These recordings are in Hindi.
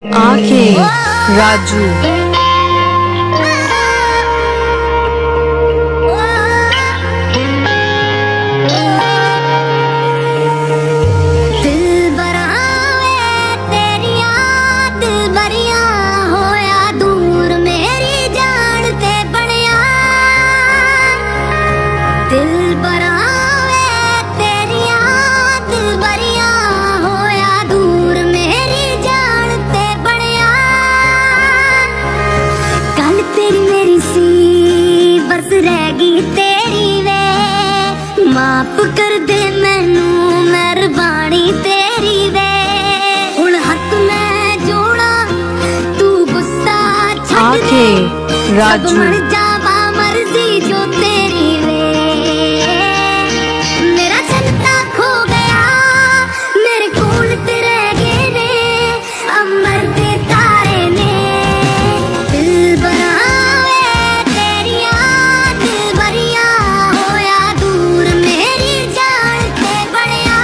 आंखें राजू। माफ कर दे मैनू मेहरबानी तेरी वे, हुण हाथ मैं जोड़ा तू गुस्सा छड्ड दे, सब मर जावा मर्जी जो तेरी वे। मेरा चलता खो गया मेरे कोल ते रह गए ने अमर दे तारे ने, दिल बनावे तेरी याद बरिया होया दूर मेरी जान ते बड़िया।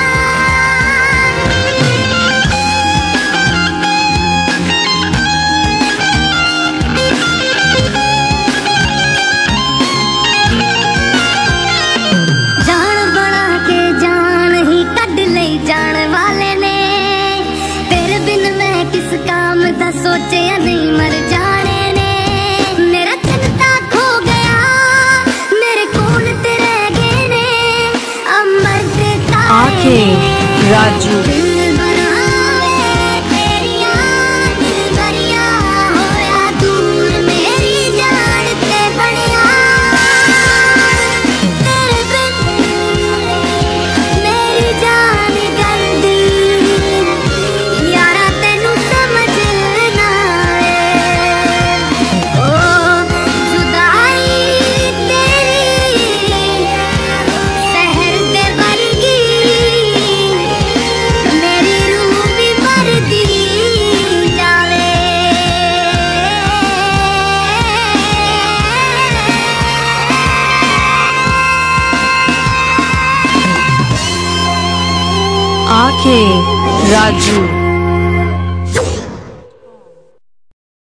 जान बना के जान ही कढ लई जान वाले ने, तेरे बिन मैं किस काम दा सोचिया नहीं मर जाने ने। मेरा चिंता खो गया मेरे कोल ते रह गए ने अमर दे तारे आंखें राजू। दिल बनावे तेरी याद बरिया होया दूर मेरी जान ते बड़िया। तेरे बिन मेरी जान गंदी यारा तेनू समझ ना आए, ओ जुदाई तेरी शहर दे वर्गी मेरी रूह भी मरदी जावे। आंखें राजू।